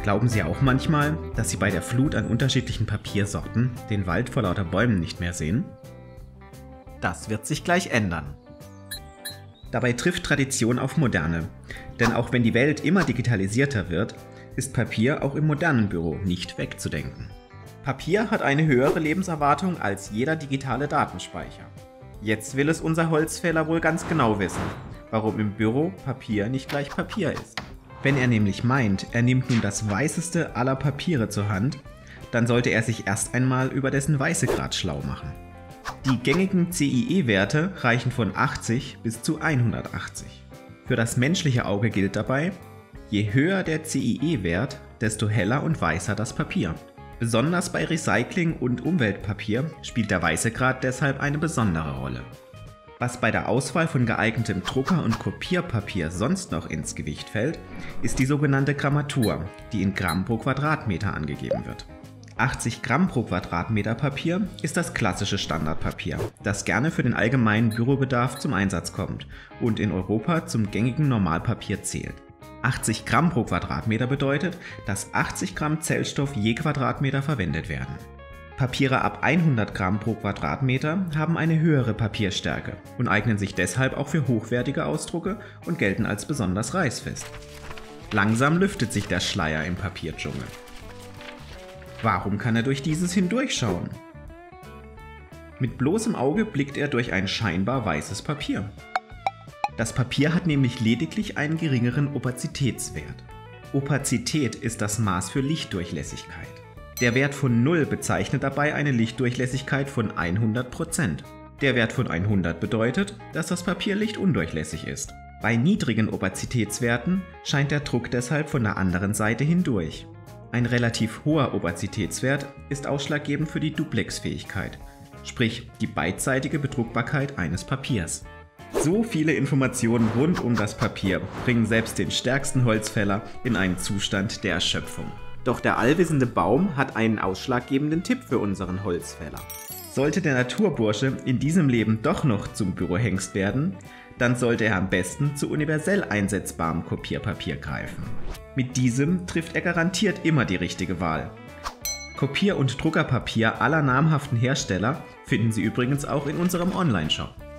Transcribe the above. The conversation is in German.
Glauben Sie auch manchmal, dass Sie bei der Flut an unterschiedlichen Papiersorten den Wald vor lauter Bäumen nicht mehr sehen? Das wird sich gleich ändern. Dabei trifft Tradition auf Moderne, denn auch wenn die Welt immer digitalisierter wird, ist Papier auch im modernen Büro nicht wegzudenken. Papier hat eine höhere Lebenserwartung als jeder digitale Datenspeicher. Jetzt will es unser Holzfäller wohl ganz genau wissen, warum im Büro Papier nicht gleich Papier ist. Wenn er nämlich meint, er nimmt nun das weißeste aller Papiere zur Hand, dann sollte er sich erst einmal über dessen Weißegrad schlau machen. Die gängigen CIE-Werte reichen von 80 bis zu 180. Für das menschliche Auge gilt dabei, je höher der CIE-Wert, desto heller und weißer das Papier. Besonders bei Recycling- und Umweltpapier spielt der Weißegrad deshalb eine besondere Rolle. Was bei der Auswahl von geeignetem Drucker- und Kopierpapier sonst noch ins Gewicht fällt, ist die sogenannte Grammatur, die in Gramm pro Quadratmeter angegeben wird. 80 Gramm pro Quadratmeter Papier ist das klassische Standardpapier, das gerne für den allgemeinen Bürobedarf zum Einsatz kommt und in Europa zum gängigen Normalpapier zählt. 80 Gramm pro Quadratmeter bedeutet, dass 80 Gramm Zellstoff je Quadratmeter verwendet werden. Papiere ab 100 Gramm pro Quadratmeter haben eine höhere Papierstärke und eignen sich deshalb auch für hochwertige Ausdrucke und gelten als besonders reißfest. Langsam lüftet sich der Schleier im Papierdschungel. Warum kann er durch dieses hindurchschauen? Mit bloßem Auge blickt er durch ein scheinbar weißes Papier. Das Papier hat nämlich lediglich einen geringeren Opazitätswert. Opazität ist das Maß für Lichtdurchlässigkeit. Der Wert von 0 bezeichnet dabei eine Lichtdurchlässigkeit von 100%. Der Wert von 100 bedeutet, dass das Papier lichtundurchlässig ist. Bei niedrigen Opazitätswerten scheint der Druck deshalb von der anderen Seite hindurch. Ein relativ hoher Opazitätswert ist ausschlaggebend für die Duplexfähigkeit, sprich die beidseitige Bedruckbarkeit eines Papiers. So viele Informationen rund um das Papier bringen selbst den stärksten Holzfäller in einen Zustand der Erschöpfung. Doch der allwissende Baum hat einen ausschlaggebenden Tipp für unseren Holzfäller. Sollte der Naturbursche in diesem Leben doch noch zum Bürohengst werden, dann sollte er am besten zu universell einsetzbarem Kopierpapier greifen. Mit diesem trifft er garantiert immer die richtige Wahl. Kopier- und Druckerpapier aller namhaften Hersteller finden Sie übrigens auch in unserem Online-Shop.